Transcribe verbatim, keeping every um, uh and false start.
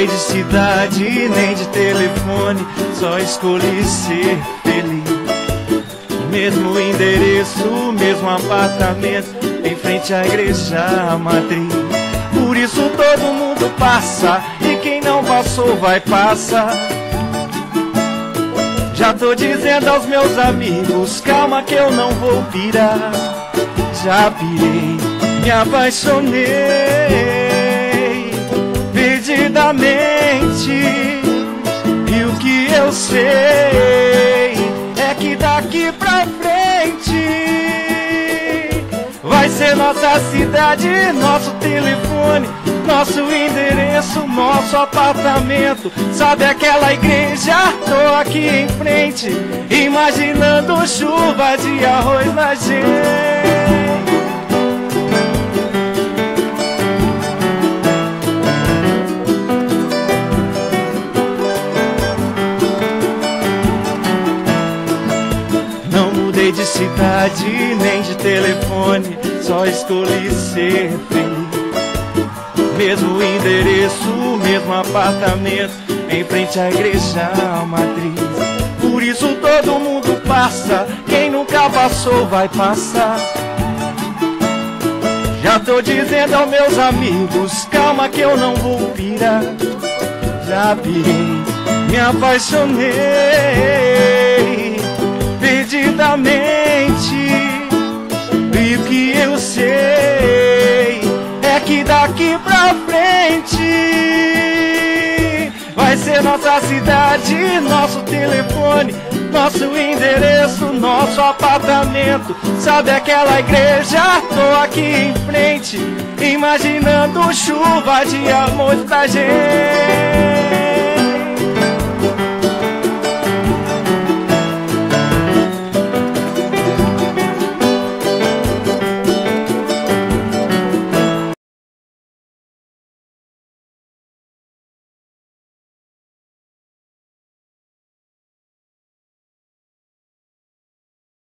mudei de cidade nem de telefone, só escolhi ser feliz. Mesmo endereço, mesmo apartamento, em frente à igreja matriz. Por isso todo mundo passa, e quem não passou vai passar. Já tô dizendo aos meus amigos, calma que eu não vou pirar. Já pirei, me apaixonei perdidamente, e o que eu sei é que daqui pra frente vai ser nossa cidade, nosso telefone, nosso endereço, nosso apartamento. Sabe aquela igreja? Tô aqui em frente, imaginando chuva de arroz na gente. De cidade nem de telefone, só escolhi ser feliz. Mesmo endereço, mesmo apartamento, em frente à igreja matriz. Por isso todo mundo passa, quem nunca passou vai passar. Já tô dizendo aos meus amigos, calma que eu não vou pirar. Já pirei, me apaixonei perdidamente, e o que eu sei é que daqui pra frente vai ser nossa cidade, nosso telefone, nosso endereço, nosso apartamento. Sabe aquela igreja? Tô aqui em frente, imaginando chuva de amor pra gente.